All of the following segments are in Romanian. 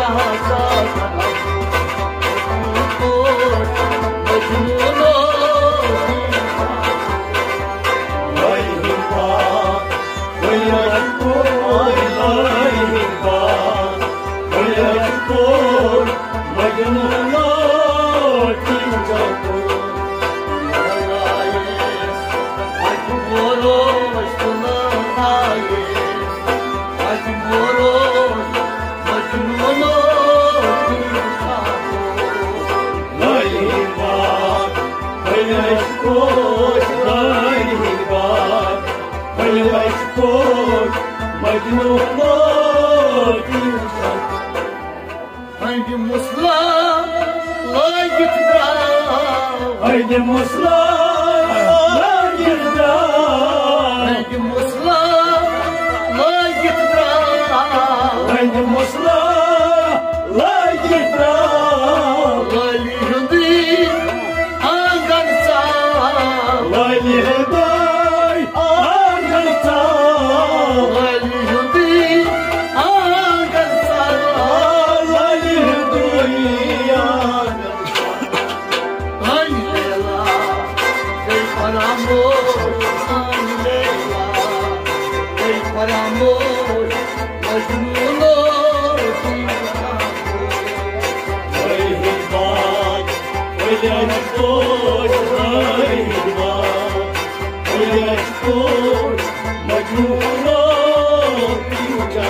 Haydi Musla, la gitda. Haydi Musla, la gitda. Haydi Musla, la gitda. Haydi Musla, la gitda. Lali hindi angarsa. Lali hindi angarsa. Lali hindi angarsa. Lali hindi angarsa. Ay Lela, kay paramor, ay Lela, kay paramor, Majnuno tingka. Ay hibag, ay yashkor, ay hibag, ay yashkor, Majnuno tingka.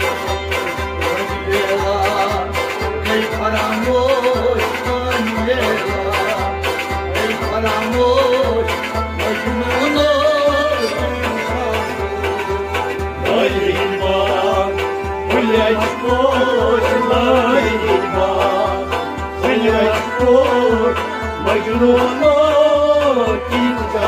Ay Lela, kay paramor, ay Lela, kay paramor, Majnuno tingka. Ay hibag, ay yashkor, ay hibag, ay yashkor, Majnuno tingka.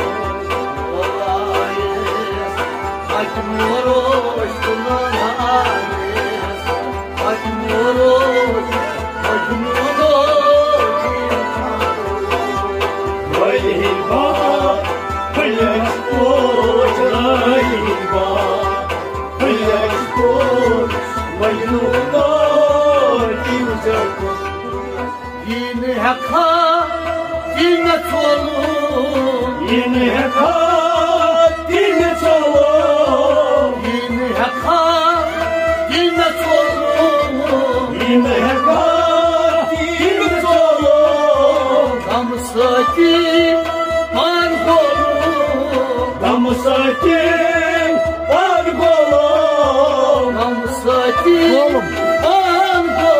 Yine haka, yine çoluk. Yine haka, yine çoluk. Yine haka, yine çoluk. Yine haka, yine çoluk. Damsaki pargolu. Damsaki pargolu. Damsaki pargolu.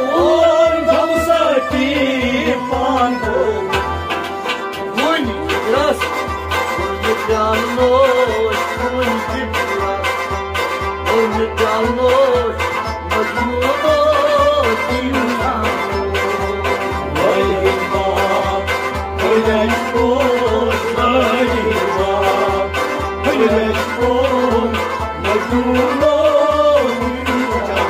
Damsaki pargolu. Muy biraz, muy yanlış, muy biraz, muy yanlış, Majnuno tingka. Ay hibag, ay yashkor, ay hibag, ay yashkor, Majnuno tingka.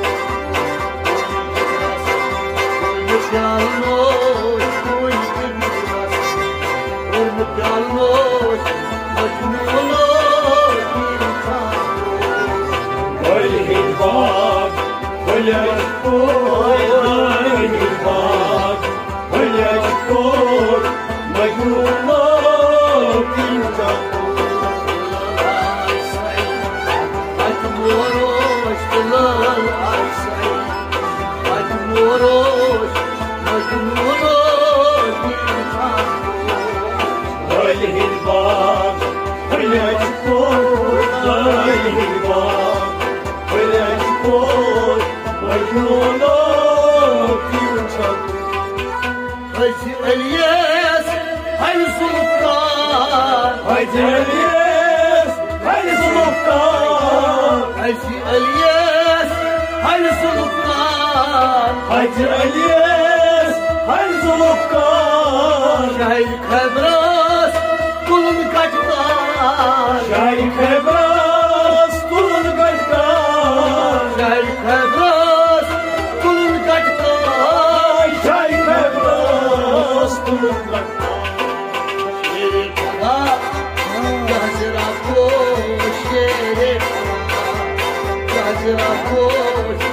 Muy yanlış, muy biraz, muy yanlış, Majnuno tingka. Ay hibag, ay yashkor, ay hibag, ay yashkor, Majnuno tingka. Ay hibag, ay yashkor, ay hibag, ay yashkor, Majnuno tingka. Hacı Elias, Hacı Sultan. Hacı Elias, Hacı Sultan. Hacı Elias, Hacı Sultan. Hacı Elias, Hacı Sultan. Şahit Kebras, kulun kaçtan. Şahit Kebras, kulun kaçtan. Şahit Kebras, kulun kaçtan. Şahit Kebras, kulun kaçtan. Şeri kana, gazira koş, şeri kana, gazira koş,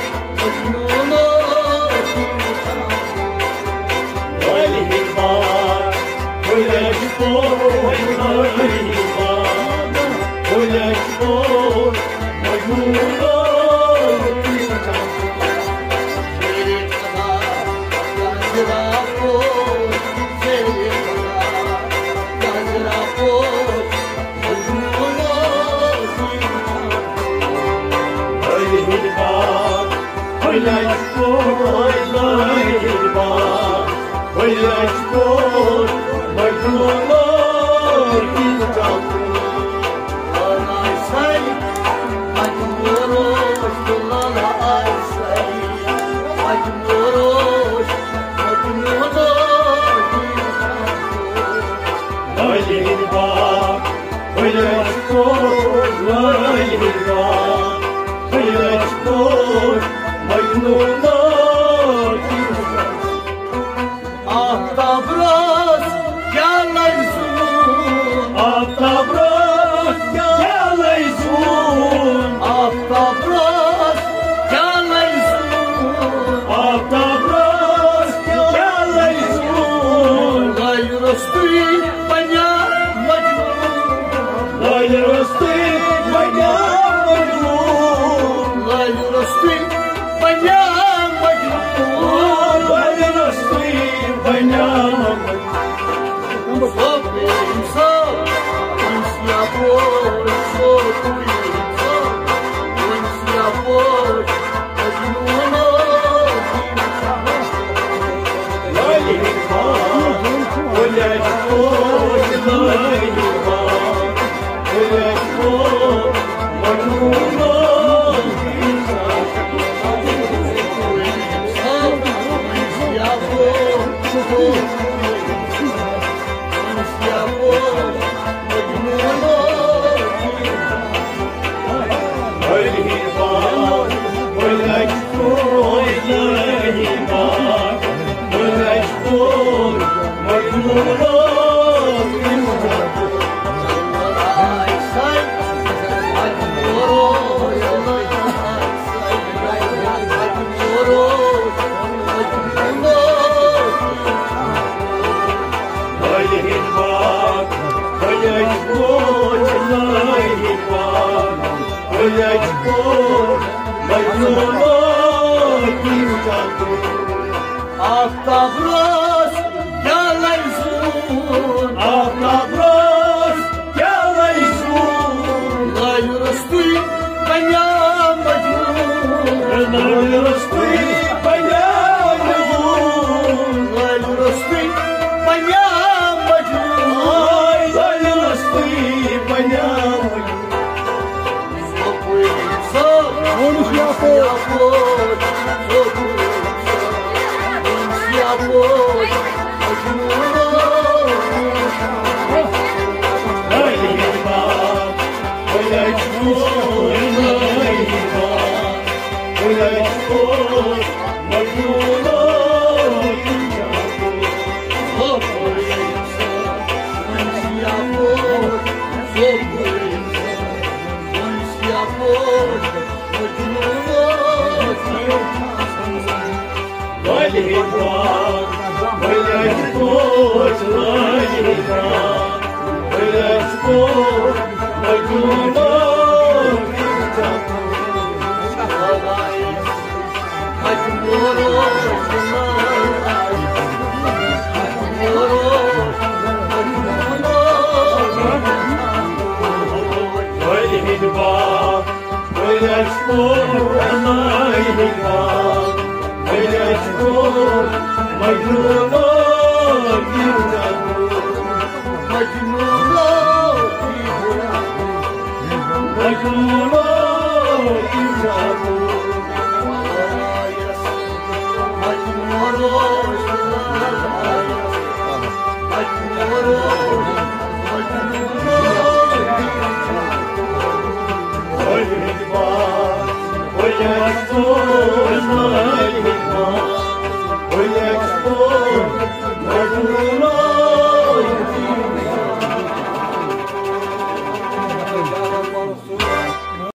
Oh,